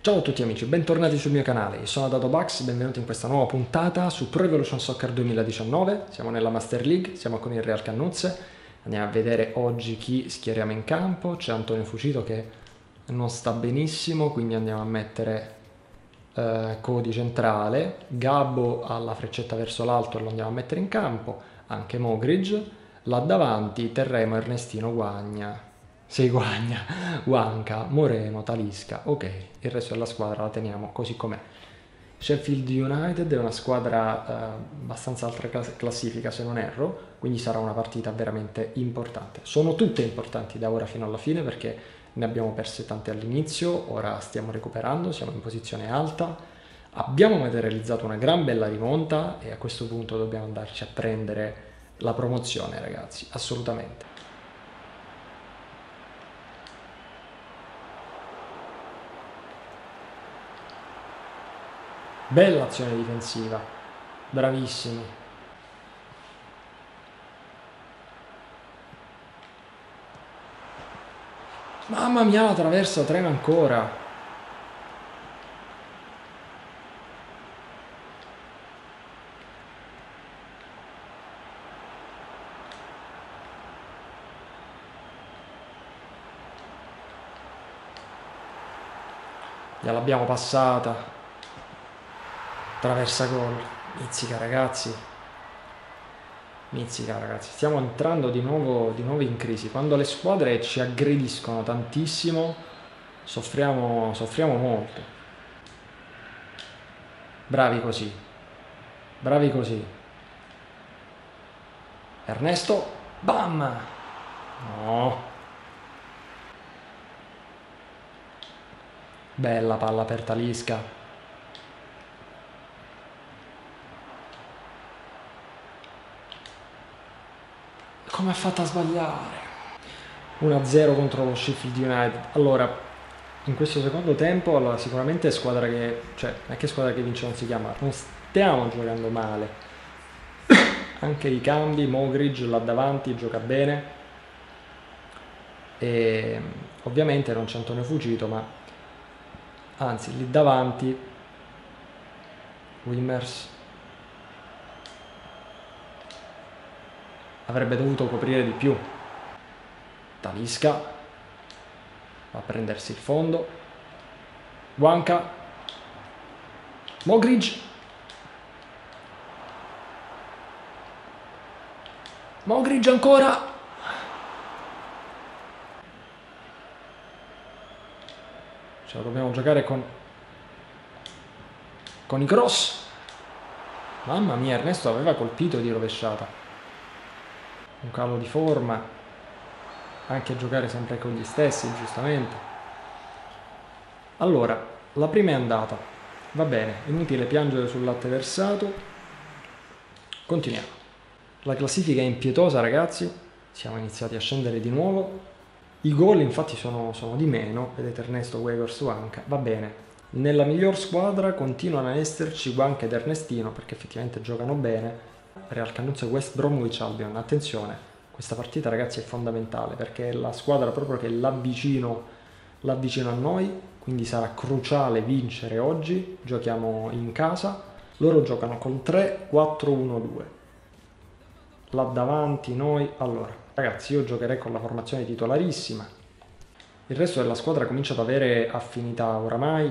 Ciao a tutti amici, bentornati sul mio canale, io sono DadoBugs, benvenuti in questa nuova puntata su Pro Evolution Soccer 2019. Siamo nella Master League, siamo con il Real Cannuzze, andiamo a vedere oggi chi schieriamo in campo. C'è Antonio Fucito che non sta benissimo, quindi andiamo a mettere Cody centrale, Gabbo alla freccetta verso l'alto e lo andiamo a mettere in campo, anche Mogridge, là davanti terremo Ernestino Guagna. Si guagna, Wanka, Moreno, Talisca, ok, il resto della squadra la teniamo così com'è. Sheffield United è una squadra abbastanza alta classifica se non erro, quindi sarà una partita veramente importante. Sono tutte importanti da ora fino alla fine perché ne abbiamo perse tante all'inizio, ora stiamo recuperando, siamo in posizione alta, abbiamo materializzato una gran bella rimonta e a questo punto dobbiamo andarci a prendere la promozione, ragazzi, assolutamente. Bella azione difensiva, bravissimi. Mamma mia, la traversa trema ancora. Gliel'abbiamo passata. Traversa gol. Mizzica ragazzi. Mizzica ragazzi. Stiamo entrando di nuovo in crisi. Quando le squadre ci aggrediscono tantissimo soffriamo molto. Bravi così. Bravi così. Ernesto. Bam! No. Bella palla per Talisca. Come ha fatto a sbagliare? 1-0 contro lo Sheffield United. Allora, in questo secondo tempo, allora, sicuramente è squadra che... cioè, non è che squadra che vince non si chiama. Non stiamo giocando male. Anche i cambi, Mogridge là davanti gioca bene. E ovviamente non c'è Antonio Fucito, ma... anzi, lì davanti... Wimmers... avrebbe dovuto coprire di più. Talisca va a prendersi il fondo. Wanka. Mogridge. Mogridge ancora. Ce la dobbiamo giocare con i cross. Mamma mia, Ernesto aveva colpito di rovesciata. Un calo di forma, anche giocare sempre con gli stessi, giustamente. Allora, la prima è andata, va bene, inutile piangere sul latte versato, continuiamo. La classifica è impietosa ragazzi, siamo iniziati a scendere di nuovo, i gol infatti sono di meno, vedete Ernesto, Weghorst, Wanka, va bene. Nella miglior squadra continuano a esserci Wanka ed Ernestino perché effettivamente giocano bene. Real Cannuzzo e West Bromwich Albion, attenzione, questa partita ragazzi è fondamentale perché è la squadra proprio che l'avvicino a noi, quindi sarà cruciale vincere oggi. Giochiamo in casa, loro giocano con 3-4-1-2, là davanti noi. Allora ragazzi, io giocherei con la formazione titolarissima, il resto della squadra comincia ad avere affinità oramai.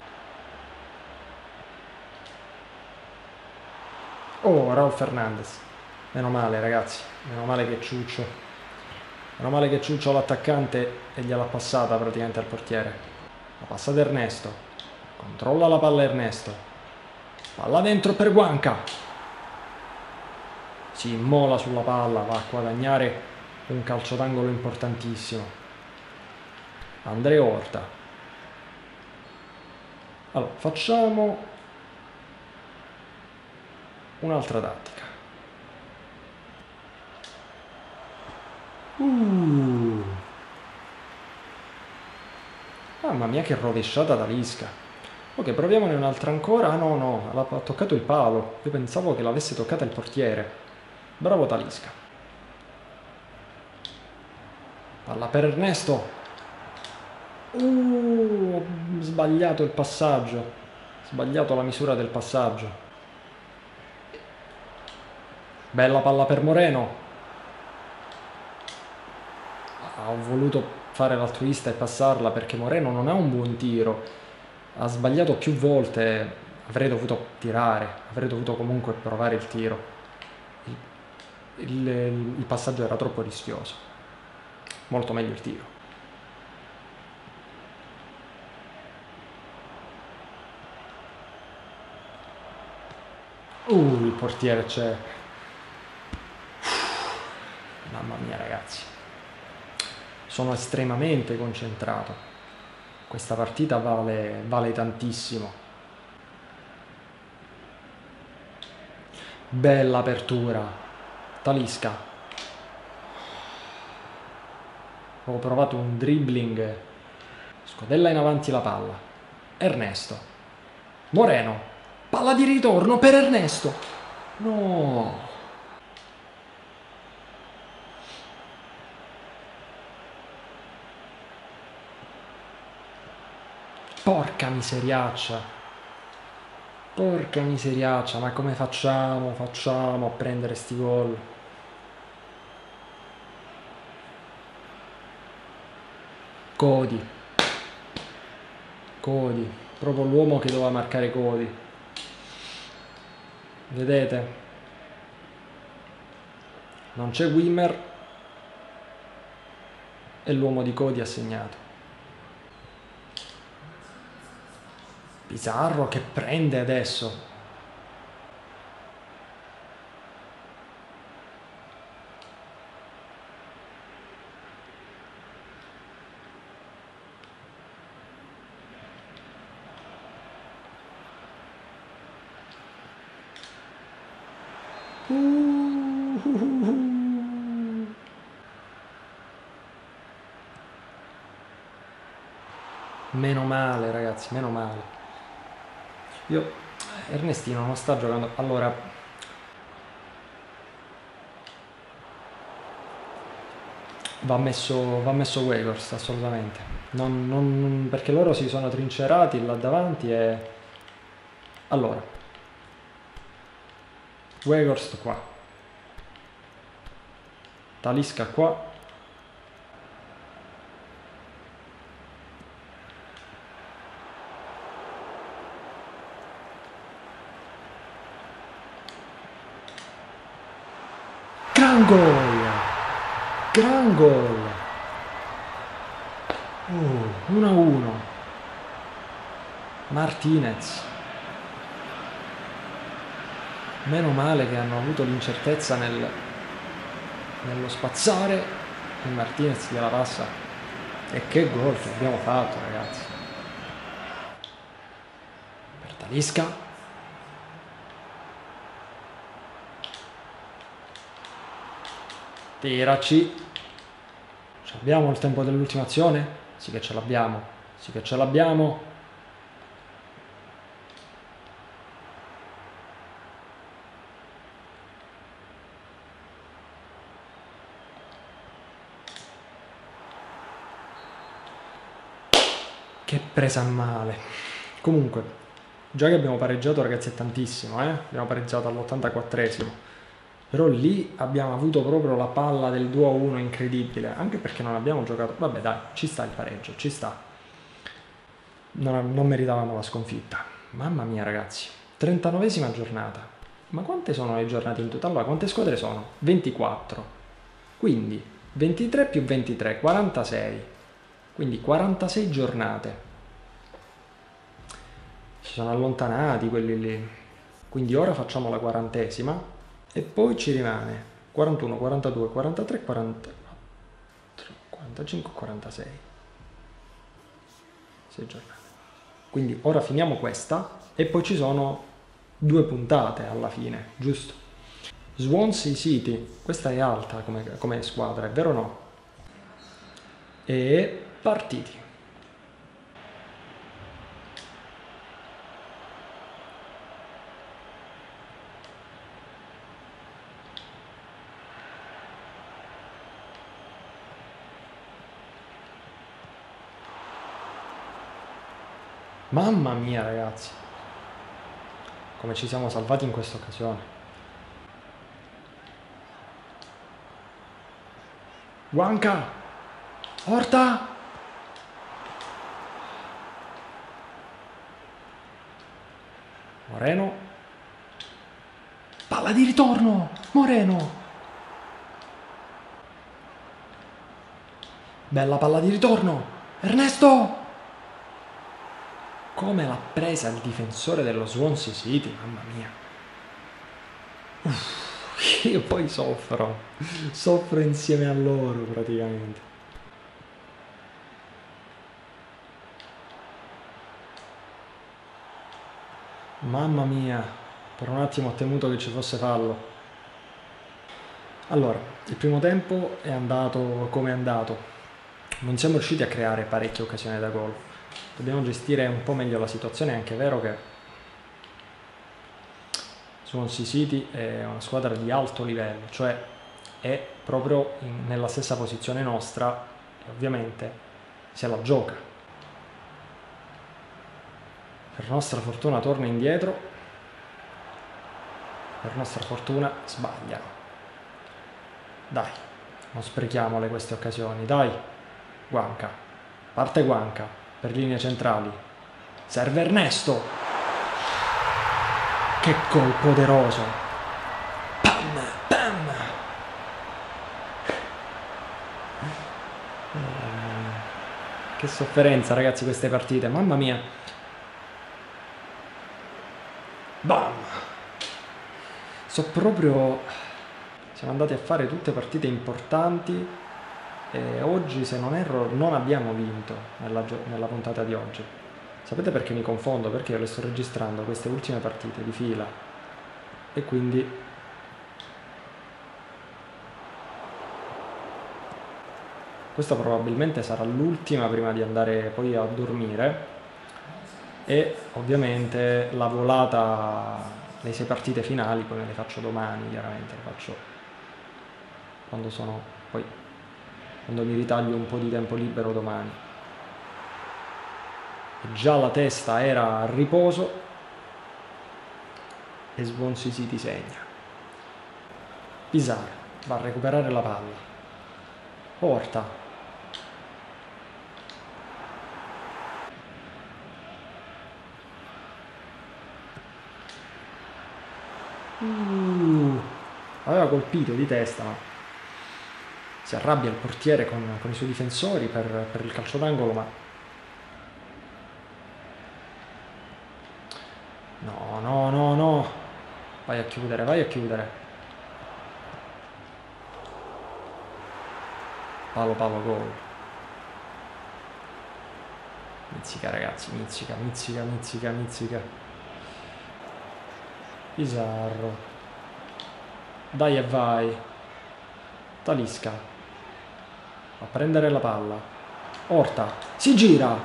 Oh, Raul Fernandez. Meno male ragazzi, meno male che Ciuccio l'attaccante e gliel'ha passata praticamente al portiere. La passa ad Ernesto. Controlla la palla Ernesto. Palla dentro per Wanka. Si immola sulla palla, va a guadagnare un calcio d'angolo importantissimo. Andrea Horta. Allora, facciamo un'altra tattica. Mamma mia che rovesciata Talisca. Ok, proviamone un'altra ancora. Ah no, ha toccato il palo. Io pensavo che l'avesse toccata il portiere. Bravo Talisca. Palla per Ernesto. Ho sbagliato il passaggio. Ho sbagliato la misura del passaggio. Bella palla per Moreno. Ho voluto fare l'altruista e passarla perché Moreno non ha un buon tiro. Ha sbagliato più volte. Avrei dovuto tirare. Avrei dovuto comunque provare il tiro. Il passaggio era troppo rischioso. Molto meglio il tiro. Il portiere c'è. Mamma mia, ragazzi. Sono estremamente concentrato. Questa partita vale tantissimo. Bella apertura. Talisca. Ho provato un dribbling. Scodella in avanti la palla. Ernesto. Moreno. Palla di ritorno per Ernesto. No. Porca miseriaccia. Porca miseriaccia, ma come facciamo a prendere sti gol? Cody. Cody. Proprio l'uomo che doveva marcare Cody. Vedete? Non c'è Wimmer. E l'uomo di Cody ha segnato. Pizarro che prende adesso. Meno male, ragazzi, meno male. Ernestino non sta giocando. Allora, va messo Weghorst, assolutamente. Perché loro si sono trincerati là davanti e... Allora, Weghorst qua. Talisca qua. Gran gol! Gran gol! 1-1. Martinez. Meno male che hanno avuto l'incertezza nello spazzare e Martinez gliela passa. E che gol che abbiamo fatto, ragazzi. Per Talisca. Tiraci. Abbiamo il tempo dell'ultimazione? Sì che ce l'abbiamo. Sì che ce l'abbiamo. Che presa male. Comunque, già che abbiamo pareggiato, ragazzi, è tantissimo, Abbiamo pareggiato all'84esimo. Però lì abbiamo avuto proprio la palla del 2-1 incredibile, anche perché non abbiamo giocato... Vabbè dai, ci sta il pareggio, ci sta. Non meritavamo la sconfitta. Mamma mia, ragazzi. 39esima giornata. Ma quante sono le giornate in totale? Allora, quante squadre sono? 24. Quindi 23 più 23, 46. Quindi 46 giornate. Si sono allontanati quelli lì. Quindi ora facciamo la 40esima e poi ci rimane 41, 42, 43, 44, 45, 46. 6 giornate. Quindi ora finiamo questa e poi ci sono 2 puntate alla fine, giusto? Swansea City, questa è alta come squadra, è vero o no? E partiti. Mamma mia, ragazzi. Come ci siamo salvati in questa occasione. Guanca! Orta! Moreno. Palla di ritorno! Moreno! Bella palla di ritorno! Ernesto! Come l'ha presa il difensore dello Swansea City, mamma mia. Io poi soffro insieme a loro praticamente. Mamma mia, per un attimo ho temuto che ci fosse fallo. Allora, il primo tempo è andato come è andato. Non siamo riusciti a creare parecchie occasioni da gol. Dobbiamo gestire un po' meglio la situazione, è anche vero che Swansea City è una squadra di alto livello, cioè è proprio nella stessa posizione nostra e ovviamente se la gioca. Per nostra fortuna torna indietro, per nostra fortuna sbagliano. Dai, non sprechiamole queste occasioni, dai. Guanca, parte Guanca per linee centrali, serve Ernesto, che gol poderoso, pam, pam. Che sofferenza, ragazzi, queste partite, mamma mia. Bam. Siamo andati a fare tutte partite importanti e oggi, se non erro, non abbiamo vinto nella puntata di oggi. Sapete perché mi confondo? Perché io le sto registrando queste ultime partite di fila e quindi questa probabilmente sarà l'ultima prima di andare poi a dormire e ovviamente la volata nei 6 partite finali poi me le faccio domani, chiaramente le faccio quando mi ritaglio un po' di tempo libero domani. E già la testa era a riposo e Swansea City segna. Pizarro va a recuperare la palla. Porta. Aveva colpito di testa, ma si arrabbia il portiere con i suoi difensori per il calcio d'angolo, ma no, vai a chiudere, palo, gol. Mizzica, ragazzi, mizzica. Pizarro, dai e vai. Talisca a prendere la palla. Orta si gira.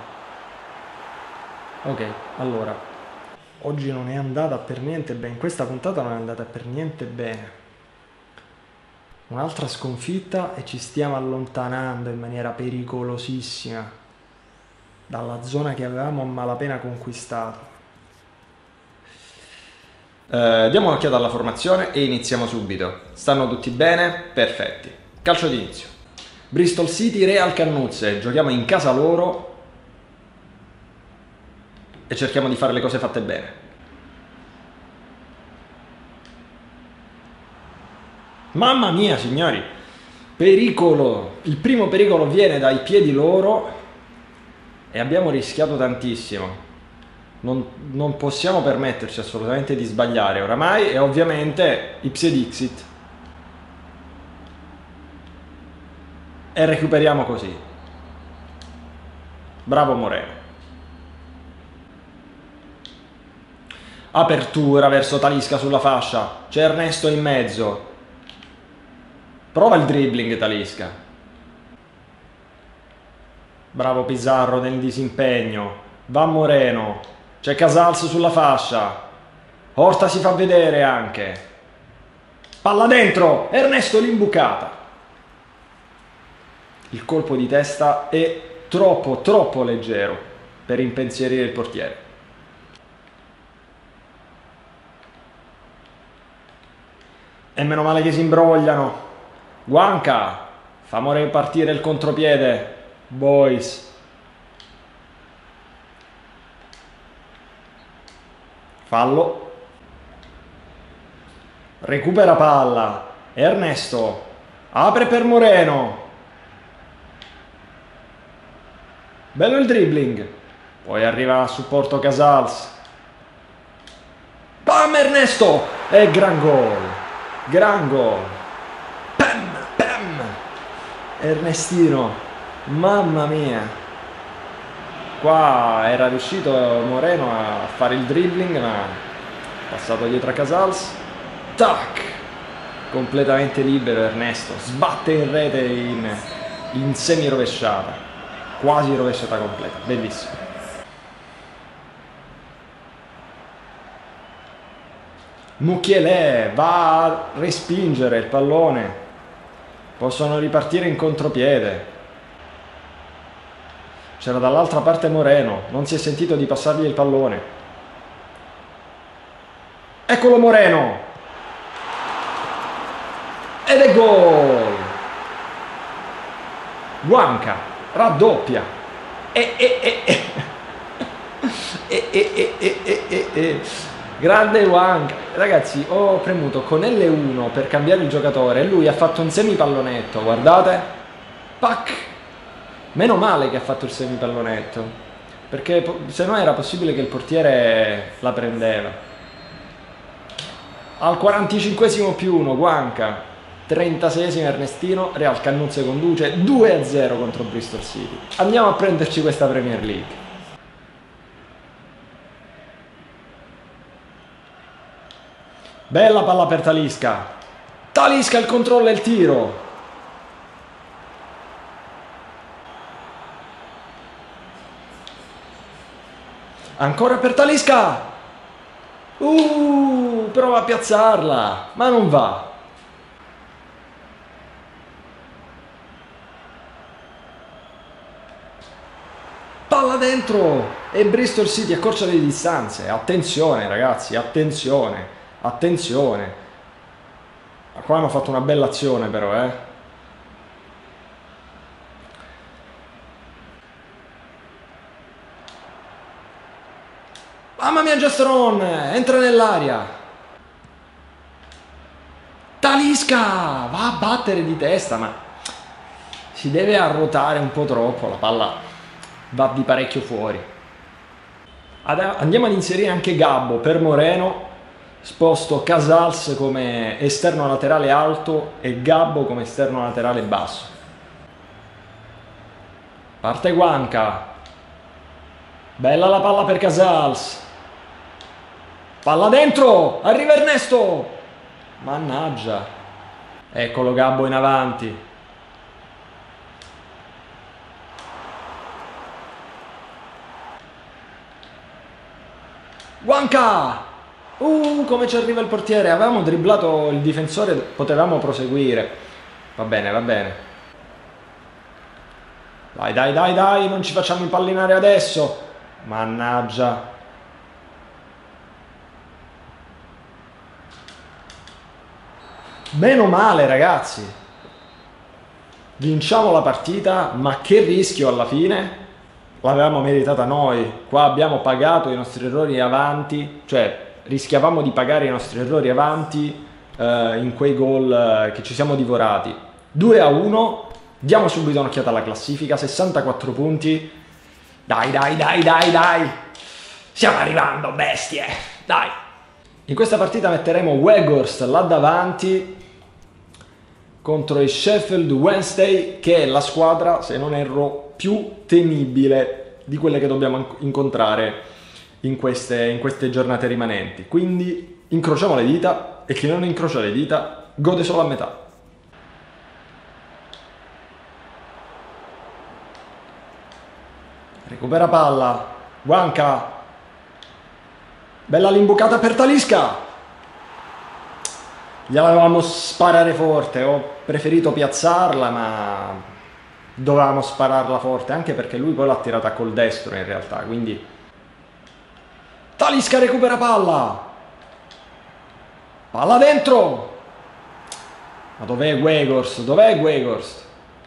Ok, allora oggi non è andata per niente bene, questa puntata non è andata per niente bene. Un'altra sconfitta e ci stiamo allontanando in maniera pericolosissima dalla zona che avevamo a malapena conquistato. Diamo un'occhiata alla formazione e iniziamo subito. Stanno tutti bene? Perfetti. Calcio d'inizio. Bristol City, Real Cannuzze. Giochiamo in casa loro e cerchiamo di fare le cose fatte bene. Mamma mia, signori, pericolo. Il primo pericolo viene dai piedi loro e abbiamo rischiato tantissimo. Non possiamo permetterci assolutamente di sbagliare oramai e ovviamente ipse dixit e recuperiamo così. Bravo Moreno. Apertura verso Talisca sulla fascia, c'è Ernesto in mezzo, prova il dribbling Talisca. Bravo Pizarro nel disimpegno, va Moreno. C'è Casals sulla fascia. Horta si fa vedere anche. Palla dentro. Ernesto l'imbucata. Il colpo di testa è troppo leggero. per impensierire il portiere. E meno male che si imbrogliano. Guanca, famore partire il contropiede, boys. Fallo. Recupera palla. Ernesto. Apre per Moreno. Bello il dribbling. Poi arriva a supporto Casals. Pam Ernesto. E gran gol. Gran gol. Pam, pam. Ernestino. Mamma mia. Qua era riuscito Moreno a fare il dribbling, ma passato dietro a Casals. Tac! Completamente libero Ernesto. Sbatte in rete in semi rovesciata. Quasi rovesciata completa. Bellissimo. Mukiele va a respingere il pallone. Possono ripartire in contropiede. C'era dall'altra parte Moreno, non si è sentito di passargli il pallone. Eccolo Moreno! Ed è gol! Guanca, raddoppia. Grande Guanca. Ragazzi, ho premuto con L1 per cambiare il giocatore e lui ha fatto un semipallonetto, guardate. Pac! Meno male che ha fatto il semipallonetto, perché se no era possibile che il portiere la prendeva. Al 45esimo più 1, Guanca. 36esimo Ernestino, Real Cannuzze conduce 2-0 contro Bristol City. Andiamo a prenderci questa Premier League. Bella palla per Talisca. Talisca il controllo e il tiro. Ancora per Talisca. Prova a piazzarla, ma non va. Palla dentro e Bristol City accorcia le distanze. Attenzione ragazzi, attenzione, attenzione. Qua hanno fatto una bella azione però, Mamma mia, Gesteron, entra nell'aria. Talisca va a battere di testa, ma si deve arrotare un po' troppo, la palla va di parecchio fuori. Andiamo ad inserire anche Gabbo per Moreno, sposto Casals come esterno laterale alto e Gabbo come esterno laterale basso. Parte Guanca, bella la palla per Casals. Palla dentro, arriva Ernesto. Mannaggia. Eccolo Gabbo in avanti. Guanca. Come ci arriva il portiere. Avevamo dribblato il difensore, potevamo proseguire. Va bene, va bene. Dai, dai, dai, dai, non ci facciamo impallinare adesso. Mannaggia. Meno male ragazzi, vinciamo la partita, ma che rischio alla fine, l'avevamo meritata noi, qua abbiamo pagato i nostri errori avanti, cioè rischiavamo di pagare i nostri errori avanti in quei gol che ci siamo divorati. 2-1, diamo subito un'occhiata alla classifica, 64 punti, dai dai dai dai dai, stiamo arrivando bestie, dai! In questa partita metteremo Weghorst là davanti contro il Sheffield Wednesday, che è la squadra, se non erro, più temibile di quelle che dobbiamo incontrare in queste giornate rimanenti. Quindi incrociamo le dita e chi non incrocia le dita gode solo a metà. Recupera palla, Guanca. Bella l'imbucata per Talisca. Gliela dovevamo sparare forte, ho preferito piazzarla, ma dovevamo spararla forte, anche perché lui poi l'ha tirata col destro in realtà, quindi... Talisca recupera palla! Palla dentro! Ma dov'è Weghorst? Dov'è Weghorst?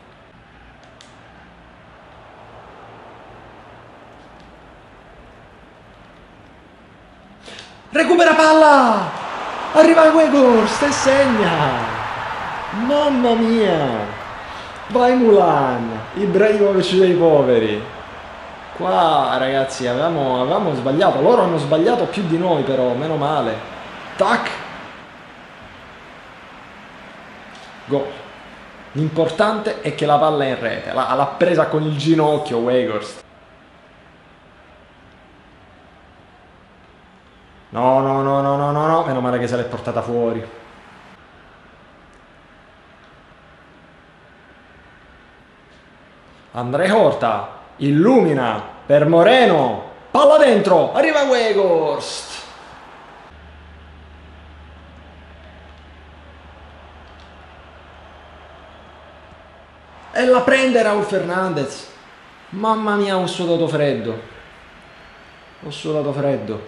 Recupera palla! Arriva Weghorst e segna! Mamma mia! Vai Mulan! Ibrahimovic dei poveri! Qua ragazzi avevamo sbagliato, loro hanno sbagliato più di noi però, meno male. Tac! Gol. L'importante è che la palla è in rete, l'ha presa con il ginocchio Weghorst. No, no, no, no, no, no, no, meno male che se l'è portata fuori. André Horta illumina per Moreno, palla dentro, arriva Weghorst. E la prende Raul Fernandez. Mamma mia, ho sudato freddo. Ho sudato freddo.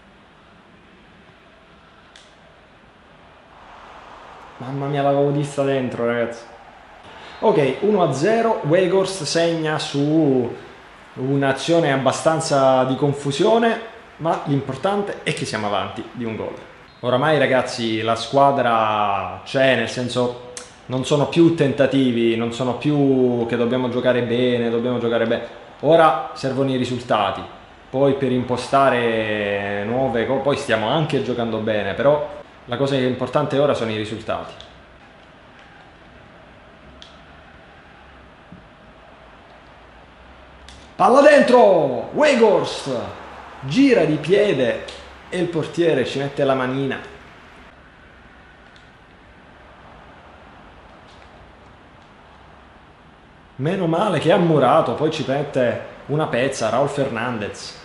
Mamma mia, l'avevo vista dentro, ragazzi. Ok, 1-0, Weghorst segna su un'azione abbastanza di confusione, ma l'importante è che siamo avanti di un gol. Oramai, ragazzi, la squadra c'è, nel senso non sono più tentativi, non sono più che dobbiamo giocare bene, Ora servono i risultati. Poi per impostare nuove cose, poi stiamo anche giocando bene, però la cosa importante ora sono i risultati. Palla dentro! Weghorst! Gira di piede e il portiere ci mette la manina. Meno male che ha murato, poi ci mette una pezza, Raul Fernandez.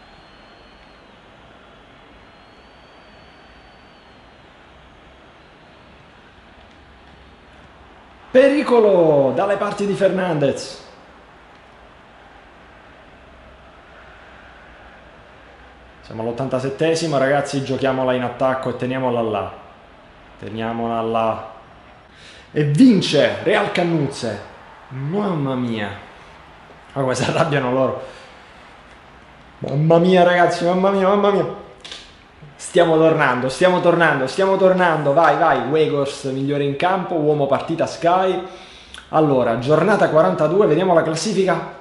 Pericolo dalle parti di Fernandez. Siamo all'87esimo, ragazzi, giochiamola in attacco e teniamola là. Teniamola là. E vince Real Cannuzze. Mamma mia. Ma come si arrabbiano loro. Mamma mia, ragazzi, mamma mia, mamma mia. Stiamo tornando. Vai, Weghorst migliore in campo, uomo partita Sky. Allora, giornata 42, vediamo la classifica.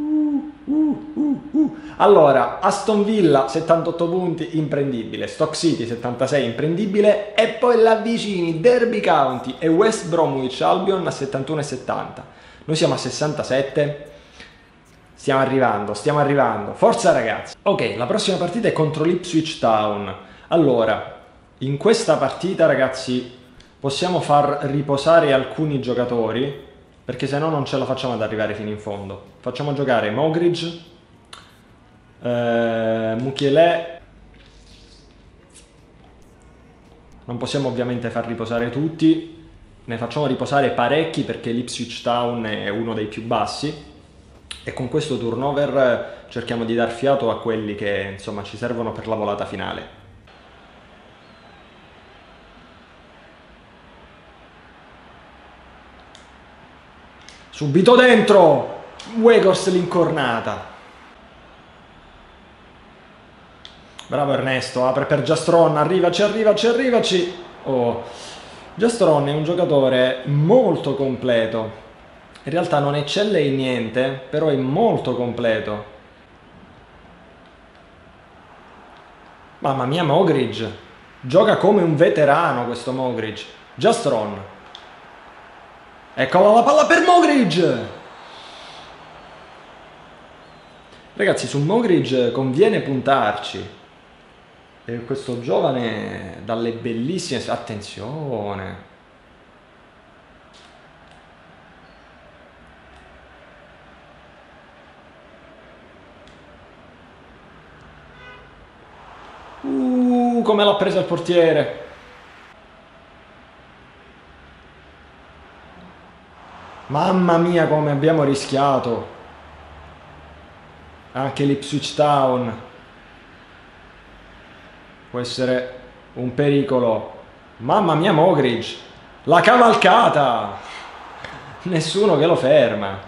Allora, Aston Villa 78 punti, imprendibile. Stoke City 76, imprendibile. E poi l'avvicini Derby County e West Bromwich Albion a 71 e 70. Noi siamo a 67. Stiamo arrivando. Forza ragazzi. Ok, la prossima partita è contro l'Ipswich Town. Allora, in questa partita ragazzi possiamo far riposare alcuni giocatori, perché se no non ce la facciamo ad arrivare fino in fondo. Facciamo giocare Mogridge, Mukiele. Non possiamo ovviamente far riposare tutti, ne facciamo riposare parecchi perché l'Ipswich Town è uno dei più bassi e con questo turnover cerchiamo di dar fiato a quelli che insomma ci servono per la volata finale. Subito dentro! Weghorst l'incornata. Bravo Ernesto, apre per Giastron, arrivaci. Oh, Giastron è un giocatore molto completo. In realtà non eccelle in niente, però è molto completo. Mamma mia, Mogridge. Gioca come un veterano questo Mogridge. Giastron. Eccola la palla per Mogridge! Ragazzi, su Mogridge conviene puntarci. E questo giovane dalle bellissime... Attenzione! Come l'ha presa il portiere! Mamma mia come abbiamo rischiato. Anche l'Ipswich Town può essere un pericolo. Mamma mia Mogridge, la cavalcata, nessuno che lo ferma.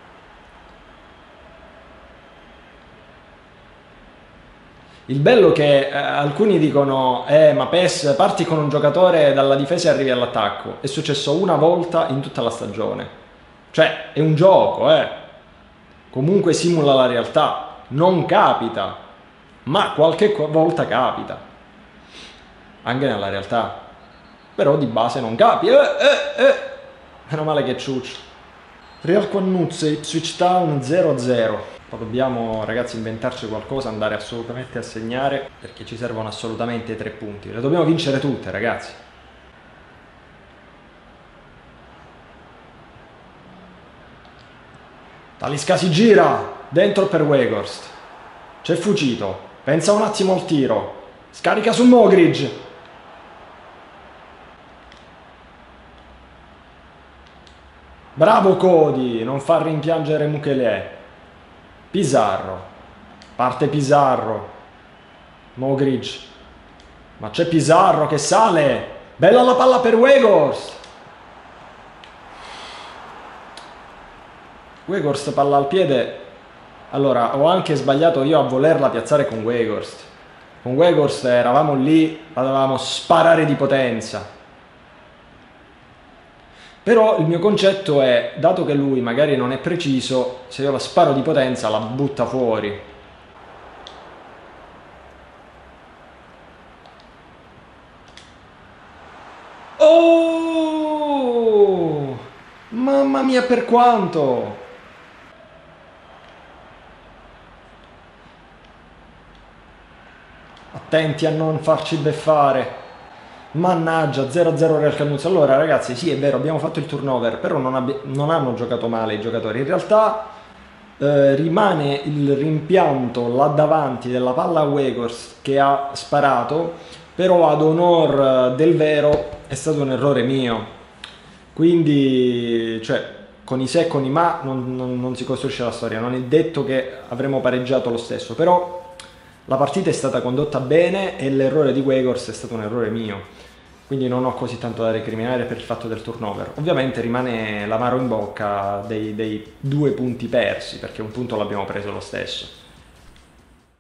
Il bello che alcuni dicono ma PES parti con un giocatore dalla difesa e arrivi all'attacco. È successo una volta in tutta la stagione. Cioè è un gioco, comunque simula la realtà, non capita, ma qualche volta capita anche nella realtà, però di base non capi. Meno male che ciuccio. Real Quannuzze, Ipswich Town 0-0. Dobbiamo, ragazzi, inventarci qualcosa, andare assolutamente a segnare, perché ci servono assolutamente 3 punti. Le dobbiamo vincere tutte, ragazzi. Talisca si gira, dentro per Weghorst. C'è fuggito, pensa un attimo al tiro. Scarica su Mogridge. Bravo Cody, non fa rimpiangere Mukelè. Pizarro, parte Pizarro, Mogridge, ma c'è Pizarro che sale, bella la palla per Weghorst. Weghorst palla al piede. Allora, ho anche sbagliato io a volerla piazzare con Weghorst. Con Weghorst eravamo lì, la dovevamo sparare di potenza. Però il mio concetto è, dato che lui magari non è preciso, se io la sparo di potenza la butta fuori. Oh! Mamma mia per quanto! Attenti a non farci beffare. Mannaggia, 0-0 Real Cannuzzo. Allora ragazzi, sì è vero, abbiamo fatto il turnover, però non hanno giocato male i giocatori. In realtà rimane il rimpianto là davanti della palla a Weghorst che ha sparato, però ad onor del vero è stato un errore mio. Quindi, cioè, con i se e con i ma non si costruisce la storia. Non è detto che avremmo pareggiato lo stesso, però la partita è stata condotta bene e l'errore di Weghorst è stato un errore mio. Quindi non ho così tanto da recriminare per il fatto del turnover. Ovviamente rimane l'amaro in bocca dei 2 punti persi, perché un punto l'abbiamo preso lo stesso.